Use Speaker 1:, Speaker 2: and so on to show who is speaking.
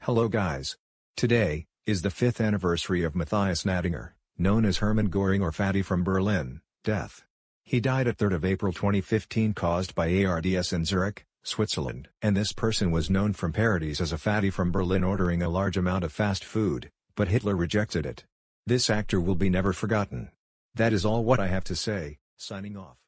Speaker 1: Hello guys. Today is the 5th anniversary of Matthias Gnadinger, known as Hermann Goring or Fatty from Berlin, death. He died at 3rd of April 2015 caused by ARDS in Zurich, Switzerland. And this person was known from parodies as a fatty from Berlin ordering a large amount of fast food, but Hitler rejected it. This actor will be never forgotten. That is all what I have to say, signing off.